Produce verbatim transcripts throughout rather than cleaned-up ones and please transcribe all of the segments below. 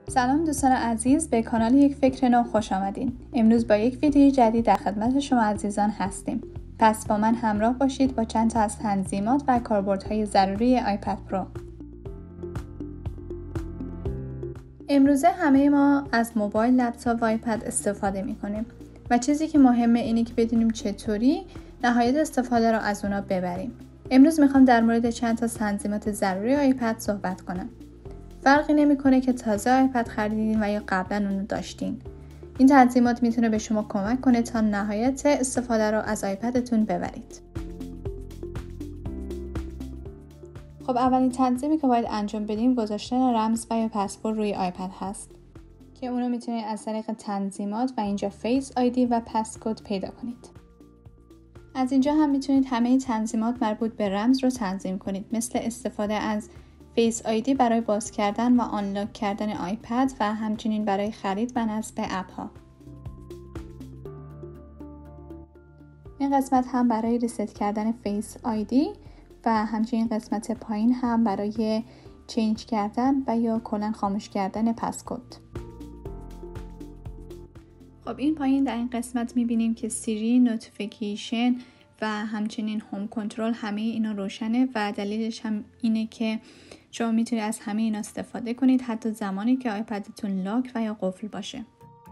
سلام دوستان عزیز، به کانال یک فکر نو خوش آمدین. امروز با یک ویدیوی جدید در خدمت شما عزیزان هستیم. پس با من همراه باشید با چند تا از تنظیمات و کاربردهای ضروری آیپد پرو. امروزه همه ما از موبایل، لپتاپ و آیپد استفاده می‌کنیم و چیزی که مهمه اینه که بدونیم چطوری نهایت استفاده رو از اونا ببریم. امروز میخوام در مورد چند تا تنظیمات ضروری آیپد صحبت کنم. فرقی نمیکنه که تازه آیپد خریدین و یا قبلا اونو داشتین. این تنظیمات میتونه به شما کمک کنه تا نهایت استفاده رو از آیپدتون ببرید. خب اولین تنظیمی که باید انجام بدیم گذاشتن رمز و یا پسورد روی آیپد هست که اونو میتونید از طریق تنظیمات و اینجا فیس آیدی و پسکد پیدا کنید. از اینجا هم میتونید همه تنظیمات مربوط به رمز رو تنظیم کنید، مثل استفاده از فیس آیدی برای باز کردن و آنلاک کردن آیپد و همچنین برای خرید و نصب اپ ها. این قسمت هم برای ریست کردن فیس آیدی و همچنین قسمت پایین هم برای چینج کردن و یا کلا خاموش کردن پسکد. خب این پایین در این قسمت میبینیم که سیری، نوتیفیکیشن و همچنین هوم کنترل همه اینا روشنه و دلیلش هم اینه که شما میتونید از همه اینا استفاده کنید حتی زمانی که آیپدتون لاک و یا قفل باشه.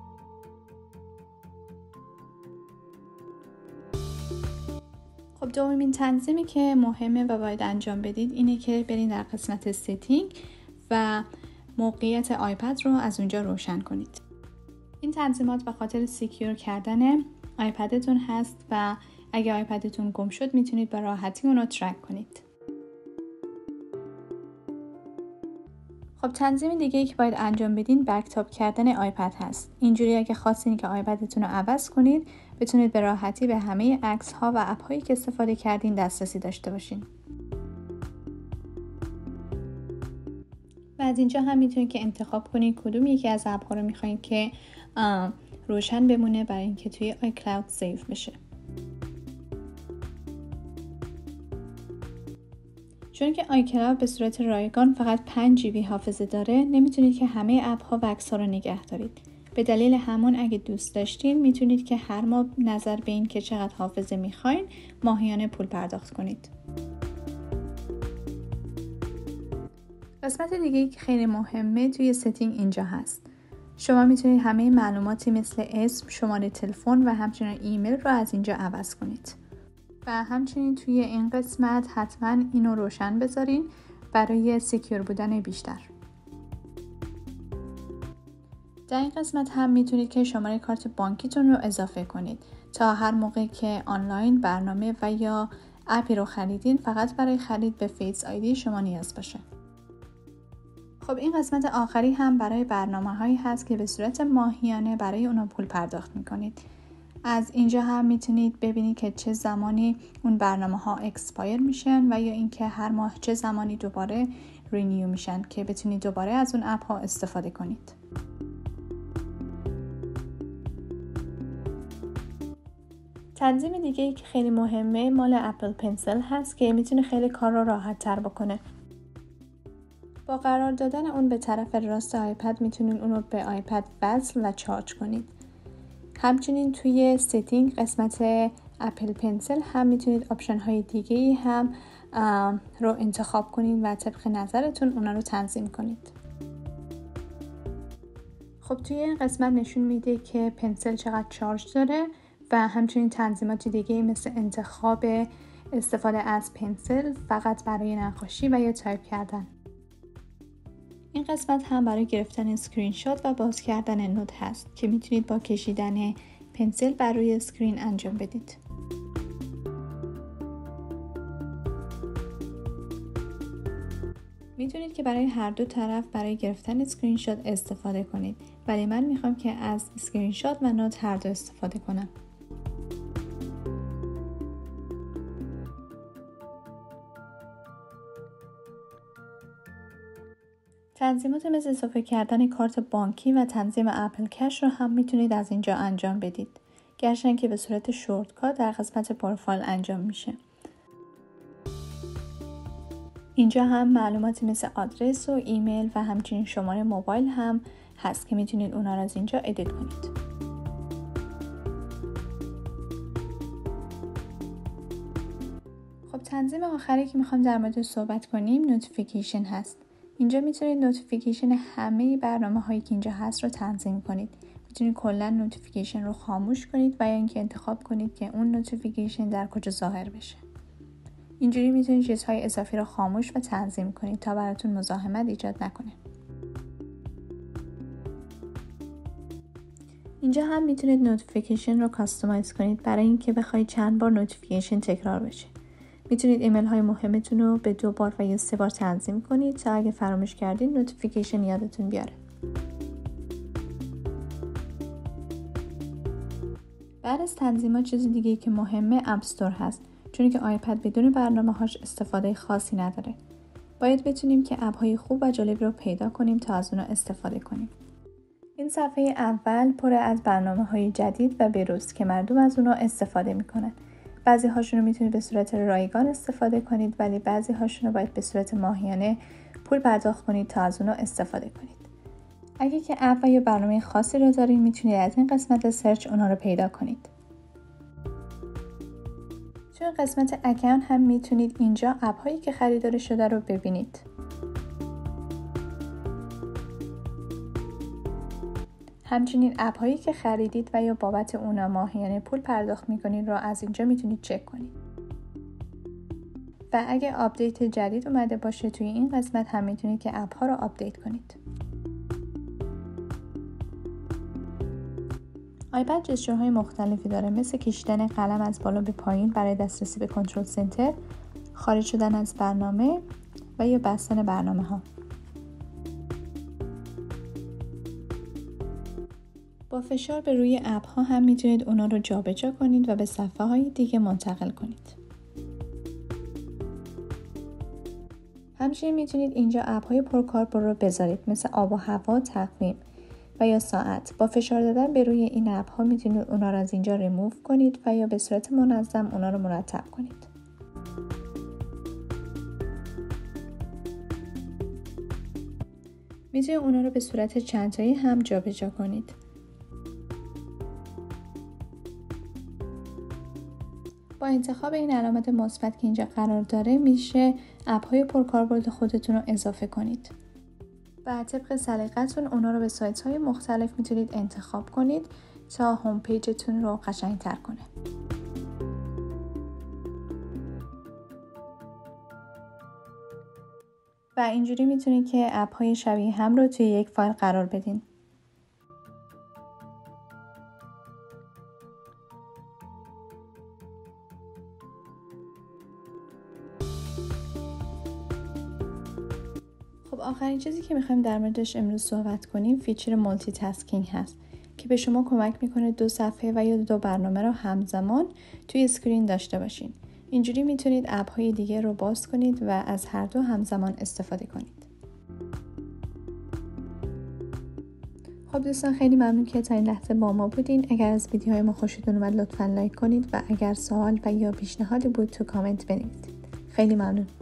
خب دومین تنظیمی که مهمه و باید انجام بدید اینه که برید در قسمت ستینگ و موقعیت آیپد رو از اونجا روشن کنید. این تنظیمات به خاطر سیکیور کردن آیپدتون هست و اگه آیپدتون گم شد میتونید به راحتی اون رو ترک کنید. خب تنظیم دیگه ای که باید انجام بدین بکتاپ کردن آیپد هست. اینجوری اگه خواستین که آیپدتون رو عوض کنید بتونید به راحتی به همه عکس ها و اپ هایی که استفاده کردین دسترسی داشته باشین. و از اینجا هم میتونید که انتخاب کنید کدوم یکی از اپ ها رو میخواین که روشن بمونه برای اینکه توی آیکلاود سیو بشه. چون که آیکلاود به صورت رایگان فقط پنج جی بی حافظه داره نمیتونید که همه اپ ها و عکس ها رو نگه دارید. به دلیل همون اگه دوست داشتین میتونید که هر ماه نظر به این که چقدر حافظه میخواین ماهیانه پول پرداخت کنید. قسمت دیگه که خیلی مهمه توی ستینگ اینجا هست. شما میتونید همه معلوماتی مثل اسم، شماره تلفن و همچنین ایمیل رو از اینجا عوض کنید. و همچنین توی این قسمت حتما اینو روشن بذارین برای سکیور بودن بیشتر. در این قسمت هم میتونید که شماره کارت بانکیتون رو اضافه کنید تا هر موقع که آنلاین برنامه و یا اپی رو خریدین فقط برای خرید به فیس آیدی شما نیاز باشه. خب این قسمت آخری هم برای برنامه هایی هست که به صورت ماهیانه برای اونا پول پرداخت میکنید. از اینجا هم میتونید ببینید که چه زمانی اون برنامه ها اکسپایر میشن و یا اینکه هر ماه چه زمانی دوباره رینیو میشن که بتونید دوباره از اون اپ ها استفاده کنید. تنظیم دیگه ای که خیلی مهمه مال اپل پنسل هست که میتونه خیلی کار رو راحت تر بکنه. با قرار دادن اون به طرف راست آیپد میتونید اون رو به آیپد وصل و چارج کنید. همچنین توی ستینگ قسمت اپل پنسل هم میتونید آپشن های دیگه ای هم رو انتخاب کنید و طبق نظرتون اونا رو تنظیم کنید. خب توی این قسمت نشون میده که پنسل چقدر شارژ داره و همچنین تنظیمات دیگه ای مثل انتخاب استفاده از پنسل فقط برای نقاشی و یا تایپ کردن. این قسمت هم برای گرفتن اسکرین شات و باز کردن نوت هست که میتونید با کشیدن پنسل بر روی اسکرین انجام بدید. میتونید که برای هر دو طرف برای گرفتن اسکرین شات استفاده کنید، ولی من میخوام که از اسکرین شات و نوت هر دو استفاده کنم. تنظیمات مثل اضافه کردن کارت بانکی و تنظیم اپل کش رو هم میتونید از اینجا انجام بدید. گرچه که به صورت شورتکات در قسمت پروفایل انجام میشه. اینجا هم معلوماتی مثل آدرس و ایمیل و همچنین شماره موبایل هم هست که میتونید اونا رو از اینجا ادیت کنید. خب تنظیم آخری که میخوام در موردش صحبت کنیم نوتیفیکیشن هست. اینجا میتونید نوتیفیکیشن همه برنامه هایی که اینجا هست رو تنظیم کنید. میتونید کلا نوتیفیکیشن رو خاموش کنید و یا اینکه انتخاب کنید که اون نوتیفیکیشن در کجا ظاهر بشه. اینجوری میتونید چیزهای اضافی رو خاموش و تنظیم کنید تا براتون مزاحمت ایجاد نکنه. اینجا هم میتونید نوتیفیکیشن رو کاستومایز کنید برای اینکه بخواید چند بار نوتیفیکیشن تکرار بشه. میتونید ایمیل های مهمتون رو به دو بار و یا سه بار تنظیم کنید تا اگه فراموش کردین نوتیفیکیشن یادتون بیاره. بعد از تنظیمات چیز دیگه که مهمه اپ استور هست، چون که آیپد بدون برنامه هاش استفاده خاصی نداره. باید بتونیم که اپ های خوب و جالب رو پیدا کنیم تا از اونا استفاده کنیم. این صفحه اول پر از برنامه های جدید و بروز که مردم از اونا استفاده میکنن. بعضی هاشون رو میتونید به صورت رایگان استفاده کنید، ولی بعضی هاشون رو باید به صورت ماهیانه پول پرداخت کنید تا از اونا استفاده کنید. اگه که اپ و یا برنامه خاصی رو دارین میتونید از این قسمت سرچ اونا رو پیدا کنید. توی قسمت اکانت هم میتونید اینجا اپ هایی که خریداری شده رو ببینید. همچنین اپ هایی که خریدید و یا بابت اونا ماهیانه پول پرداخت میکنید رو از اینجا میتونید چک کنید. و اگه آپدیت جدید اومده باشه توی این قسمت هم میتونید که اپ ها رو آپدیت کنید. آیپد جستورهای مختلفی داره، مثل کشیدن قلم از بالا به پایین برای دسترسی به کنترل سنتر، خارج شدن از برنامه و یا بستن برنامه ها. با فشار به روی اپ ها هم میتونید اونا رو جابجا کنید و به صفحه های دیگه منتقل کنید. همچنین میتونید اینجا اپ های پرکاربرد رو بذارید، مثل آب و هوا، تقویم و یا ساعت. با فشار دادن به روی این اپ ها میتونید اونا رو از اینجا ریموو کنید و یا به صورت منظم اونا رو مرتب کنید. میتونید اونا رو به صورت چند تایی هم جابجا کنید. با انتخاب این علامت مثبت که اینجا قرار داره میشه اپ های پرکاربرد خودتون رو اضافه کنید. و طبق سلیقتون اونا رو به سایت های مختلف میتونید انتخاب کنید تا هوم پیجتون رو قشنگ تر کنه. و اینجوری میتونید که اپ های شبیه هم رو توی یک فایل قرار بدین. خب آخرین چیزی که میخوایم در موردش امروز صحبت کنیم فیچر مولتی تاسکینگ هست که به شما کمک میکنه دو صفحه و یا دو برنامه رو همزمان توی اسکرین داشته باشین. اینجوری میتونید اپ های دیگه رو باز کنید و از هر دو همزمان استفاده کنید. خب دوستان خیلی ممنون که تا این لحظه با ما بودین. اگر از ویدیوهای ما خوشتون اومد لطفاً لایک کنید و اگر سوال و یا پیشنهادی بود تو کامنت بنویسید. خیلی ممنون.